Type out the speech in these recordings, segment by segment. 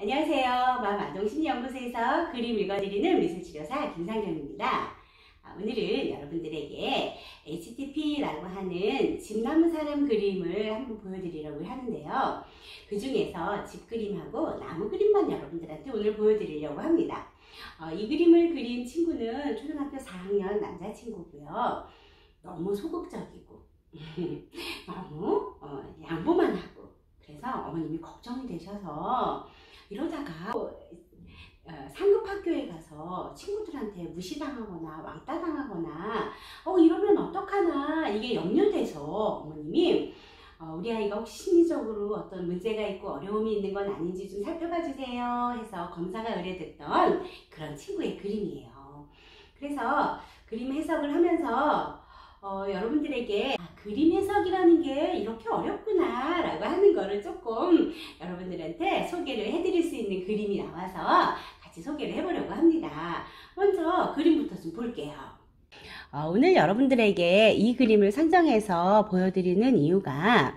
안녕하세요. 마음아동심리연구소에서 그림 읽어드리는 미술치료사 김상경입니다. 오늘은 여러분들에게 HTP라고 하는 집나무 사람 그림을 한번 보여드리려고 하는데요. 그 중에서 집 그림하고 나무 그림만 여러분들한테 오늘 보여드리려고 합니다. 이 그림을 그린 친구는 초등학교 4학년 남자친구고요. 너무 소극적이고 너무 양보만 하고, 그래서 어머님이 걱정이 되셔서 이러다가 상급 학교에 가서 친구들한테 무시당하거나 왕따 당하거나 이러면 어떡하나, 이게 염려돼서 어머님이 우리 아이가 혹시 심리적으로 어떤 문제가 있고 어려움이 있는 건 아닌지 좀 살펴봐 주세요 해서 검사가 의뢰됐던 그런 친구의 그림이에요. 그래서 그림 해석을 하면서 여러분들에게 그림 해석이라는 게 이렇게 어렵구나 라고 하는 거를 조금 여러분들한테 소개를 해드릴 수 있는 그림이 나와서 같이 소개를 해보려고 합니다. 먼저 그림부터 좀 볼게요. 오늘 여러분들에게 이 그림을 선정해서 보여드리는 이유가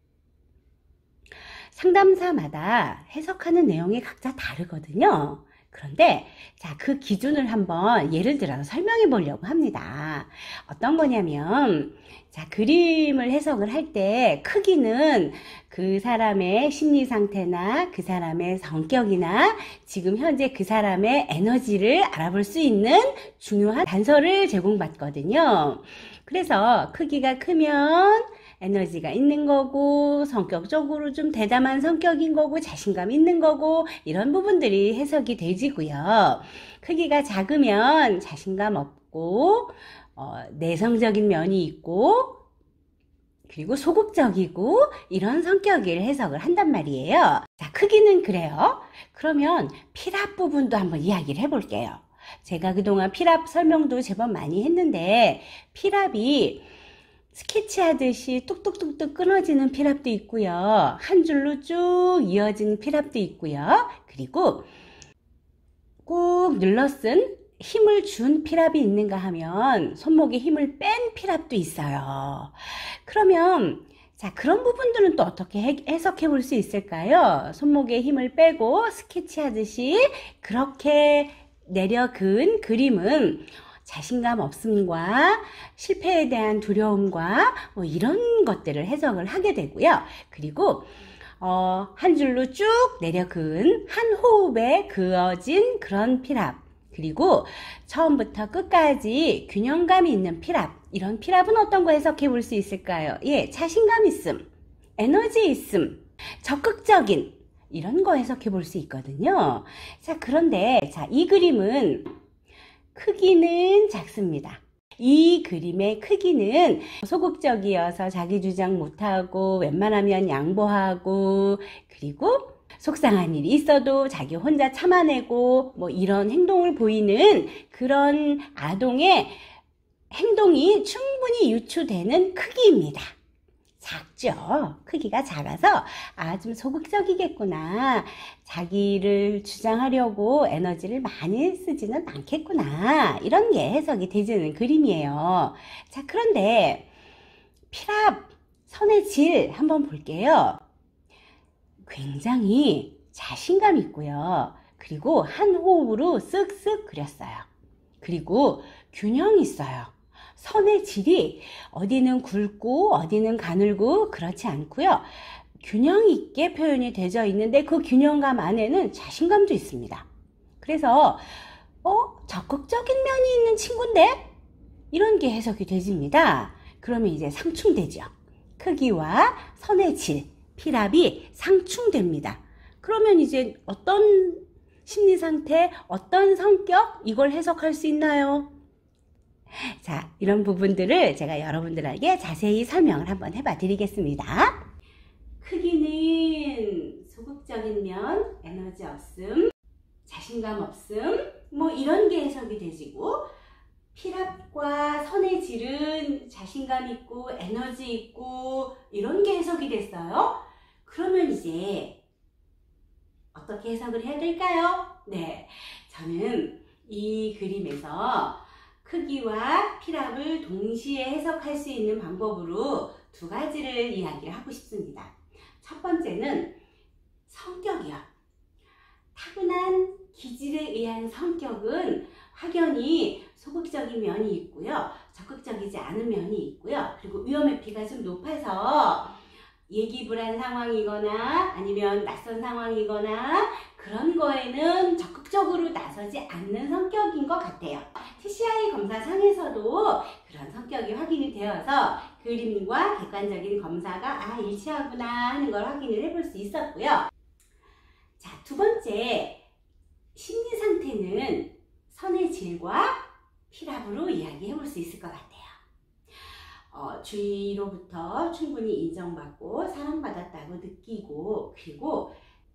상담사마다 해석하는 내용이 각자 다르거든요. 그런데 그 기준을 한번 예를 들어서 설명해 보려고 합니다. 어떤 거냐면, 그림을 해석을 할 때 크기는 그 사람의 심리 상태나 그 사람의 성격이나 지금 현재 그 사람의 에너지를 알아볼 수 있는 중요한 단서를 제공받거든요. 그래서 크기가 크면 에너지가 있는 거고, 성격적으로 좀 대담한 성격인 거고, 자신감 있는 거고, 이런 부분들이 해석이 되지고요. 크기가 작으면 자신감 없고, 내성적인 면이 있고, 그리고 소극적이고, 이런 성격을 해석을 한단 말이에요. 크기는 그래요. 그러면 필압 부분도 한번 이야기를 해볼게요. 제가 그동안 필압 설명도 제법 많이 했는데, 필압이 스케치하듯이 뚝뚝뚝뚝 끊어지는 필압도 있고요. 한 줄로 쭉 이어지는 필압도 있고요. 그리고 꾹 눌러 쓴 힘을 준 필압이 있는가 하면 손목에 힘을 뺀 필압도 있어요. 그러면 그런 부분들은 또 어떻게 해석해 볼 수 있을까요? 손목에 힘을 빼고 스케치하듯이 그렇게 내려 그은 그림은 자신감 없음과 실패에 대한 두려움과 이런 것들을 해석을 하게 되고요. 그리고 한 줄로 쭉 내려 그은 한 호흡에 그어진 그런 필압, 그리고 처음부터 끝까지 균형감이 있는 필압, 이런 필압은 어떤 거 해석해 볼 수 있을까요? 자신감 있음, 에너지 있음, 적극적인, 이런 거 해석해 볼 수 있거든요. 그런데 이 그림은 크기는 작습니다. 이 그림의 크기는 소극적이어서 자기 주장 못하고 웬만하면 양보하고, 그리고 속상한 일이 있어도 자기 혼자 참아내고 이런 행동을 보이는 그런 아동의 행동이 충분히 유추되는 크기입니다. 작죠. 크기가 작아서 좀 소극적이겠구나, 자기를 주장하려고 에너지를 많이 쓰지는 않겠구나, 이런 게 해석이 되지는 그림이에요. 그런데 필압, 선의 질 한번 볼게요. 굉장히 자신감 있고요. 그리고 한 호흡으로 쓱쓱 그렸어요. 그리고 균형이 있어요. 선의 질이 어디는 굵고 어디는 가늘고 그렇지 않고요. 균형 있게 표현이 되어 있는데 그 균형감 안에는 자신감도 있습니다. 그래서 적극적인 면이 있는 친구인데? 이런 게 해석이 되집니다. 그러면 이제 상충되죠. 크기와 선의 질, 필압이 상충됩니다. 그러면 이제 어떤 심리 상태, 어떤 성격, 이걸 해석할 수 있나요? 이런 부분들을 제가 여러분들에게 자세히 설명을 한번 해봐 드리겠습니다. 크기는 소극적인 면, 에너지 없음, 자신감 없음, 이런 게 해석이 되지고, 필압과 선의 질은 자신감 있고 에너지 있고 이런 게 해석이 됐어요. 그러면 이제 어떻게 해석을 해야 될까요? 저는 이 그림에서 크기와 필압을 동시에 해석할 수 있는 방법으로 두 가지를 이야기를 하고 싶습니다. 첫 번째는 성격이요. 대한 성격은 확연히 소극적인 면이 있고요. 적극적이지 않은 면이 있고요. 그리고 위험회피가 좀 높아서 예기 불안 상황이거나 아니면 낯선 상황이거나 그런 거에는 적극적으로 나서지 않는 성격인 것 같아요. TCI 검사상에서도 그런 성격이 확인이 되어서 그림과 객관적인 검사가 일치하구나 하는 걸 확인을 해볼 수 있었고요. 자, 두 번째, 심리 상태는 선의 질과 피랍으로 이야기해 볼 수 있을 것 같아요. 주위로부터 충분히 인정받고 사랑받았다고 느끼고, 그리고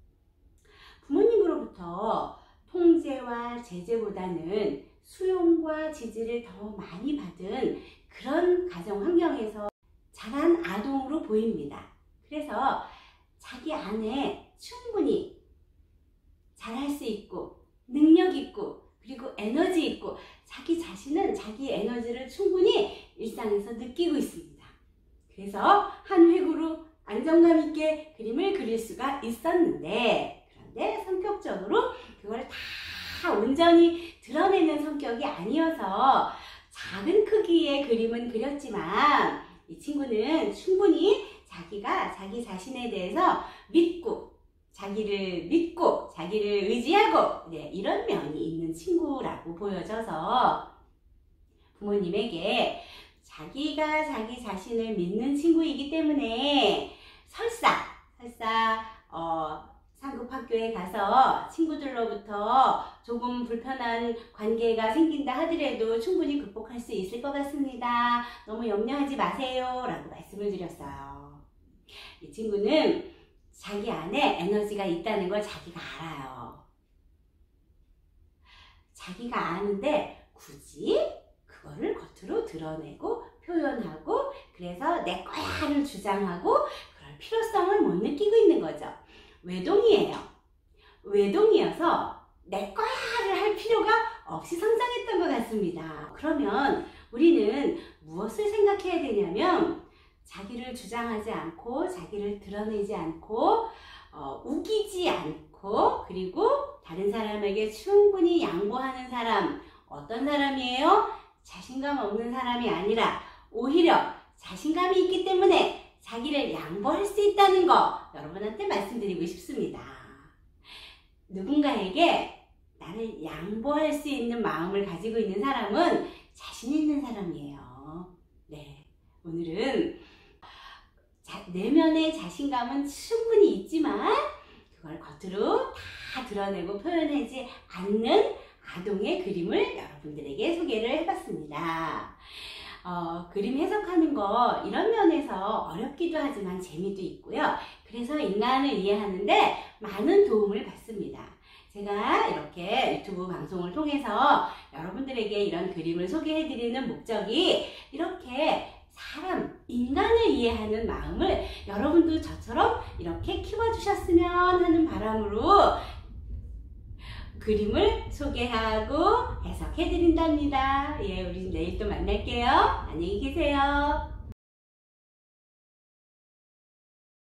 부모님으로부터 통제와 제재보다는 수용과 지지를 더 많이 받은 그런 가정 환경에서 자란 아동으로 보입니다. 그래서 자기 안에 충분히 잘할 수 있고 능력 있고 그리고 에너지 있고 자기 자신은 자기 에너지를 충분히 일상에서 느끼고 있습니다. 그래서 한 획으로 안정감 있게 그림을 그릴 수가 있었는데, 그런데 성격적으로 그걸 다 온전히 드러내는 성격이 아니어서 작은 크기의 그림은 그렸지만 이 친구는 충분히 자기가 자기 자신에 대해서 자기를 믿고 자기를 의지하고 이런 면이 있는 친구라고 보여져서 부모님에게 자기가 자기 자신을 믿는 친구이기 때문에 설사 상급 학교에 가서 친구들로부터 조금 불편한 관계가 생긴다 하더라도 충분히 극복할 수 있을 것 같습니다. 너무 염려하지 마세요 라고 말씀을 드렸어요. 이 친구는 자기 안에 에너지가 있다는 걸 자기가 알아요. 자기가 아는데 굳이 그거를 겉으로 드러내고 표현하고 그래서 내 거야를 주장하고 그럴 필요성을 못 느끼고 있는 거죠. 외동이에요. 외동이어서 내 거야를 할 필요가 없이 성장했던 것 같습니다. 그러면 우리는 무엇을 생각해야 되냐면 자기를 주장하지 않고 자기를 드러내지 않고 우기지 않고 그리고 다른 사람에게 충분히 양보하는 사람, 어떤 사람이에요? 자신감 없는 사람이 아니라 오히려 자신감이 있기 때문에 자기를 양보할 수 있다는 거 여러분한테 말씀드리고 싶습니다. 누군가에게 나를 양보할 수 있는 마음을 가지고 있는 사람은 자신 있는 사람이에요. 네, 오늘은 내면의 자신감은 충분히 있지만 그걸 겉으로 다 드러내고 표현하지 않는 아동의 그림을 여러분들에게 소개를 해봤습니다. 그림 해석하는 거 이런 면에서 어렵기도 하지만 재미도 있고요. 그래서 인간을 이해하는데 많은 도움을 받습니다. 제가 이렇게 유튜브 방송을 통해서 여러분들에게 이런 그림을 소개해드리는 목적이 이렇게 인간을 이해하는 마음을 여러분도 저처럼 이렇게 키워주셨으면 하는 바람으로 그림을 소개하고 해석해드린답니다. 우리 내일 또 만날게요. 안녕히 계세요.